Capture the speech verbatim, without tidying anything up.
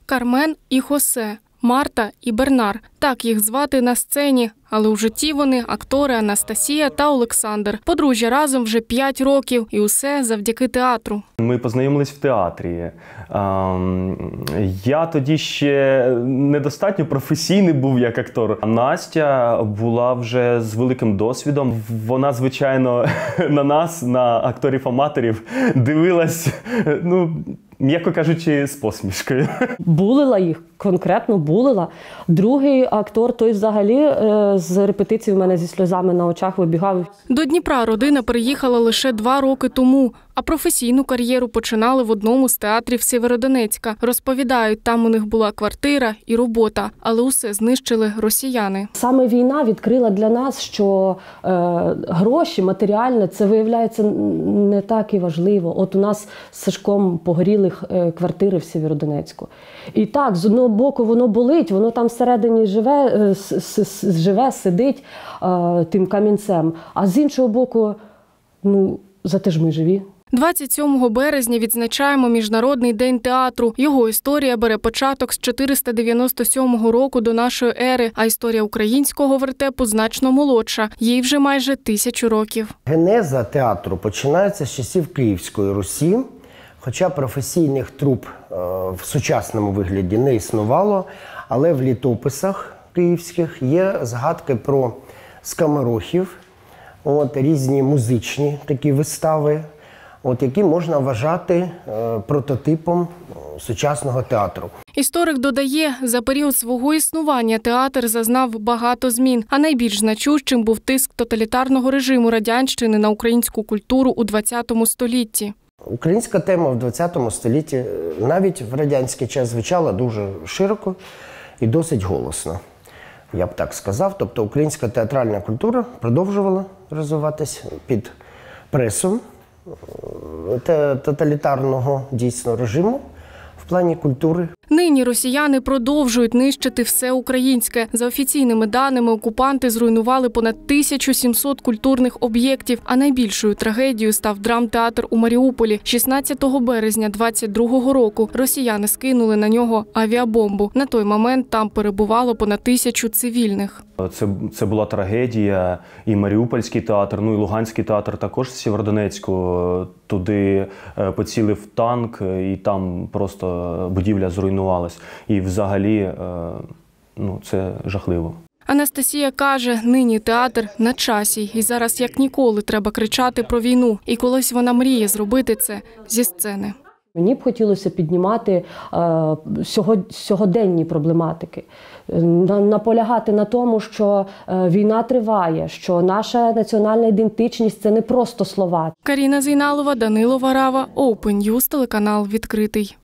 Кармен і Хосе, Марта і Бернар. Так їх звати на сцені, але у житті вони – актори Анастасія та Олександр. Подружжя разом вже п'ять років, і усе завдяки театру. Ми познайомились в театрі. Я тоді ще недостатньо професійний був як актор. Настя була вже з великим досвідом. Вона, звичайно, на нас, на акторів-аматорів, дивилась, ну, м'яко кажучи, з посмішкою. Булила їх, конкретно булила. Другий актор, той взагалі з репетиції в мене зі сльозами на очах вибігав. До Дніпра родина приїхала лише два роки тому, а професійну кар'єру починали в одному з театрів Сєвєродонецька. Розповідають, там у них була квартира і робота, але усе знищили росіяни. Саме війна відкрила для нас, що е, гроші, матеріальне, це виявляється не так і важливо. От у нас з Сашком погоріли е, квартири в Сєвєродонецьку. І так, з одного боку воно болить, воно там всередині живе, е, с, с, живе сидить е, тим камінцем, а з іншого боку, ну, зате ж ми живі. двадцять сьомого березня відзначаємо Міжнародний день театру. Його історія бере початок з чотириста дев'яносто сьомого року до нашої ери, а історія українського вертепу значно молодша. Їй вже майже тисячу років. Генеза театру починається з часів Київської Русі, хоча професійних труп в сучасному вигляді не існувало, але в літописах київських є згадки про скоморохів, от, різні музичні такі вистави, от, які можна вважати е, прототипом сучасного театру. Історик додає, за період свого існування театр зазнав багато змін, а найбільш значущим був тиск тоталітарного режиму радянщини на українську культуру у ХХ столітті. Українська тема в ХХ столітті навіть в радянський час звучала дуже широко і досить голосно, я б так сказав. Тобто українська театральна культура продовжувала розвиватися під пресом тоталітарного дійсно режиму в плані культури. Нині росіяни продовжують нищити все українське. За офіційними даними, окупанти зруйнували понад тисячу сімсот культурних об'єктів, а найбільшою трагедією став драмтеатр у Маріуполі. шістнадцятого березня двадцять другого року росіяни скинули на нього авіабомбу. На той момент там перебувало понад тисячу цивільних. Це, це була трагедія. І Маріупольський театр, ну і Луганський театр також в Сєвєродонецьку. Туди поцілив танк, і там просто будівля зруйнувалась. І взагалі, ну, це жахливо. Анастасія каже, нині театр на часі, і зараз як ніколи треба кричати про війну. І колись вона мріє зробити це зі сцени. Мені б хотілося піднімати е, сьогоденні проблематики, наполягати на тому, що е, війна триває, що наша національна ідентичність – це не просто слова. Каріна Зейналова, Данило Варава, Open News, телеканал «Відкритий».